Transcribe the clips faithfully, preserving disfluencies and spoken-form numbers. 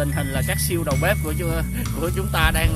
tình hình là các siêu đầu bếp của của chúng ta đang là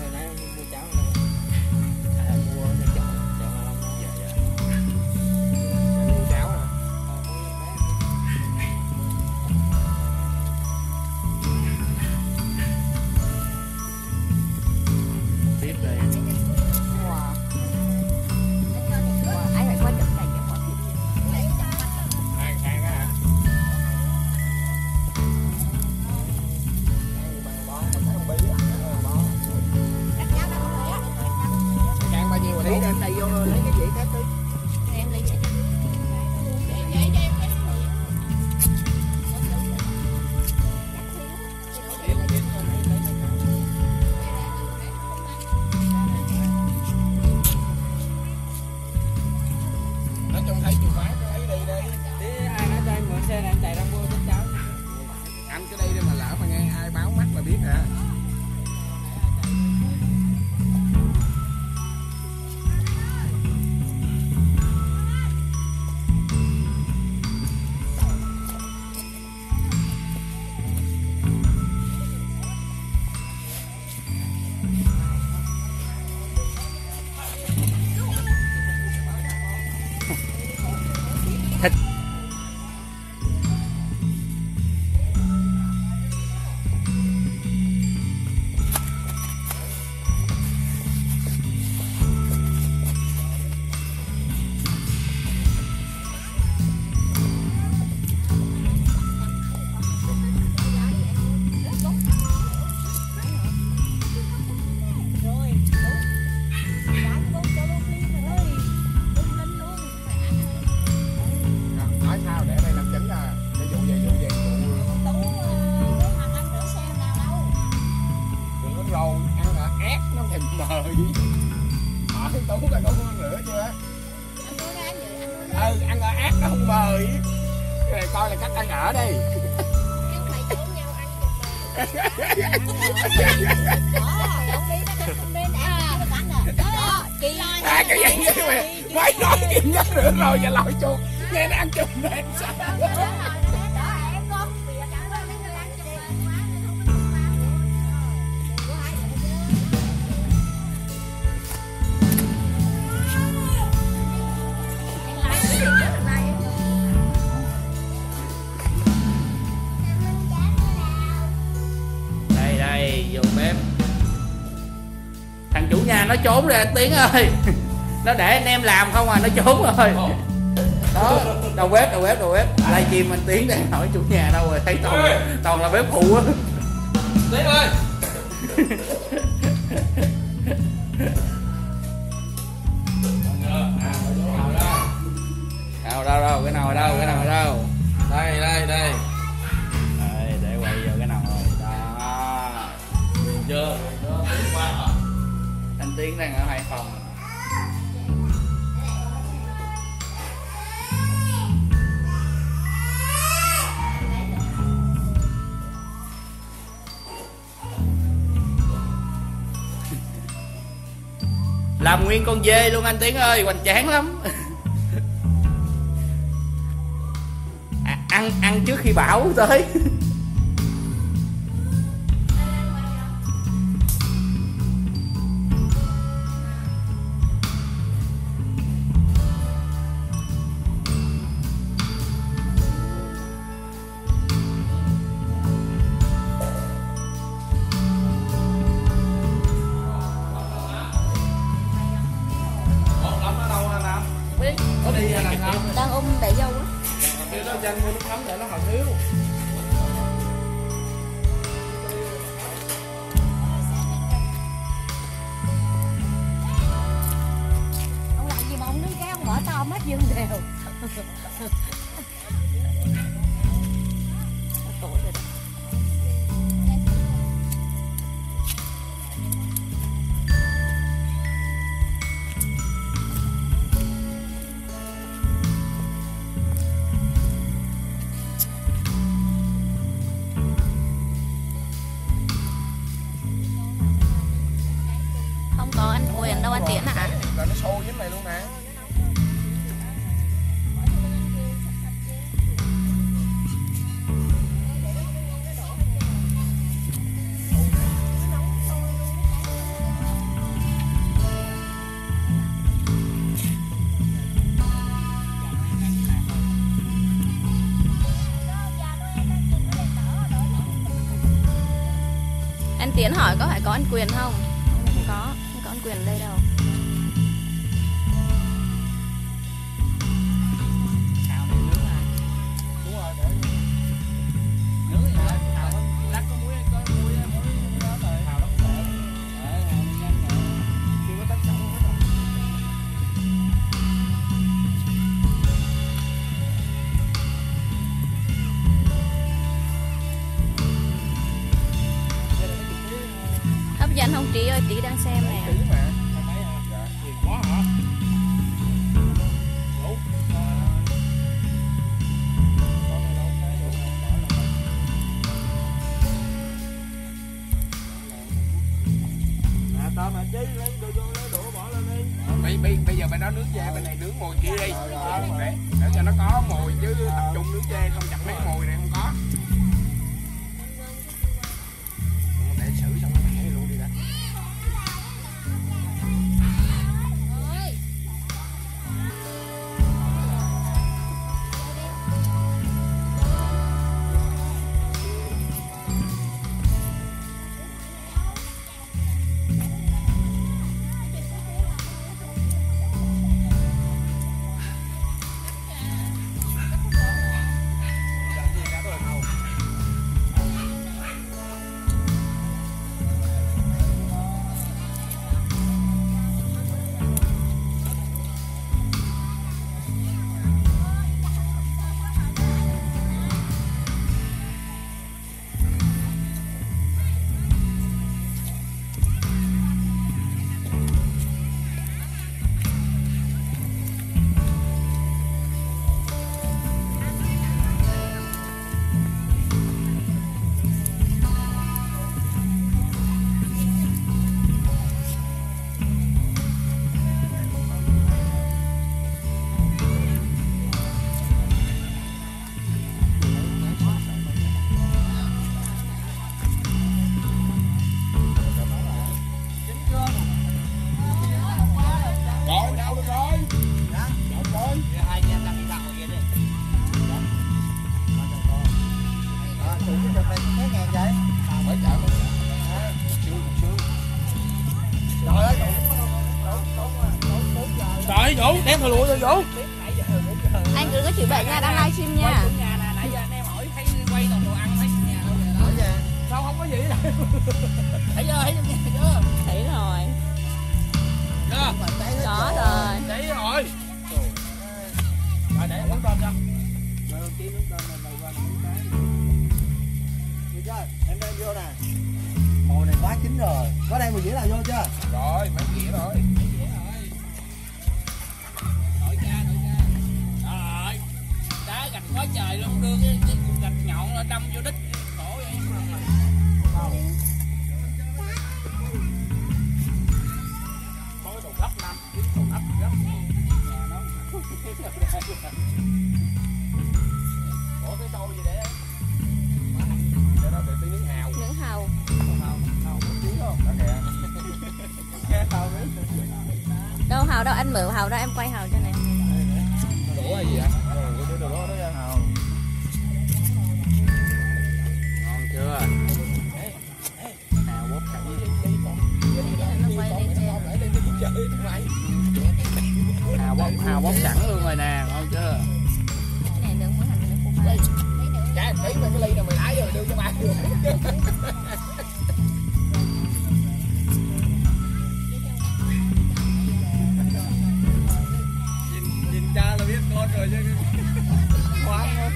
mới nói chuyện nhất nữa rồi và lội chuột nghe nó ăn chung em sao đây đây vô bếp. Thằng chủ nhà nó trốn rồi anh Tiến ơi. Nó để anh em làm không à, nó trốn rồi. Đó, đầu bếp, đầu bếp, đầu bếp. Live stream anh Tiến đang hỏi chủ nhà đâu rồi, thấy toàn toàn là bếp phụ á. Tiến ơi. Đâu đâu đâu, cái nào ở đâu, cái nào ở đâu. Đây đây đây. Đây, để quay vô cái nào rồi. Đó. Chưa? Anh Tiến đang ở Hải Phòng. Làm nguyên con dê luôn anh Tiến ơi, hoành tráng lắm. À, ăn ăn trước khi bão tới. Đang ôm đẩy dâu á. Nó danh mua nước mắm để nó hồng hiếu. Ông làm gì mà ông đứng cái ông mở to mắt dương đều. Không có anh Quyền đâu anh Tiến hả? Là nó sôi với này luôn nè. Tiến hỏi có phải có anh Quyền không? Không có, không có anh Quyền ở đây đâu. Xào này nướng à? Đúng rồi, để nướng thì lại xào lát có muối, có muối, muối đó rồi xào nó cũng để để nhanh mà chưa có tách sẵn hết rồi. Hấp dẫn không Trí ơi? Trí đang xem nè. Có hả? Bây, bây, bây giờ mày nói nướng dê bên này nướng mồi kia đi để, để cho nó có mồi chứ tập trung nướng dê không chặt mấy mồi này không có. Để xử xong nó mẹ luôn đi đã. Trời Vũ, đem thằng lụa cho Vũ. Anh đừng có chửi bậy nha, đang livestream nha. Nhà nè, nãy giờ anh em hỏi thấy quay toàn đồ ăn thấy nhà đâu vậy đó. Sao không có gì đâu. Thấy chưa, thấy trong nhà chưa? Thấy rồi. Chưa? Có rồi. Thấy rồi. Rồi để món tôm cho. Rồi tí món tôm này qua món cái. Được chưa? Em đem vô nè. Mồi này quá chín rồi. Có đem mùi dĩa nào vô chưa? Rồi, mấy dĩa rồi. Đá gạch quá trời luôn, đưa cái, cái cục gạch nhọn đâm vô đít khổ vậy. Có đồ gấp năm, kiếm đồ gấp gấp nhà nó. Ủa cái tô gì để Để đó để tí nướng hào. Nướng hàu. hào hào có tí không? Đó kìa. Nghe hào đấy. Đâu hàu đâu, anh mượn hàu đó em quay hàu cho này. Đũa hay gì vậy? Cái đồ đó đó nha. Ngon chưa? Hào bóp cảnh. Nó quay lên trên. Hào bóp, hào bóp sẵn luôn rồi nè, ngon chưa? Cái này đừng có hành nó khô bay. Cái tí mà cái ly nào mày lái rồi đưa cho ba luôn. Nhìn, nhìn cha là biết con rồi chứ. Khoan luôn.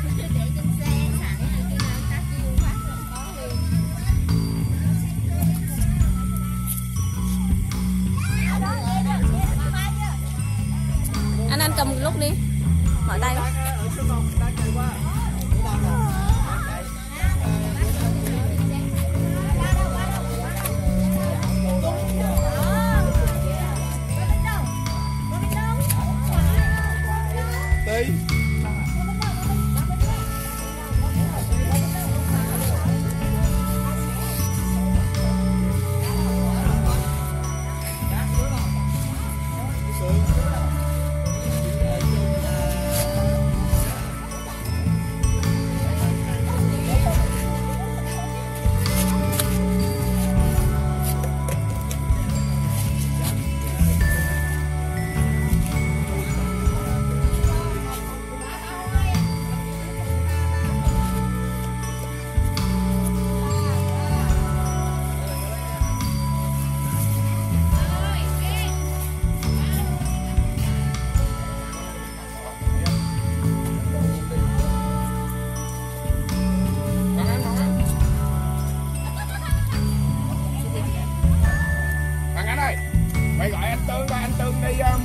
Anh ăn cầm một lúc đi. Mở tay. Tí.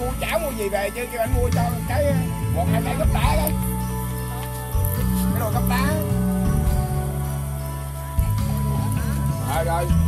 mua chảo mua gì về chứ kêu anh mua cho cái một hai cái gấp đá đấy, cái đồ gấp đá. Rồi rồi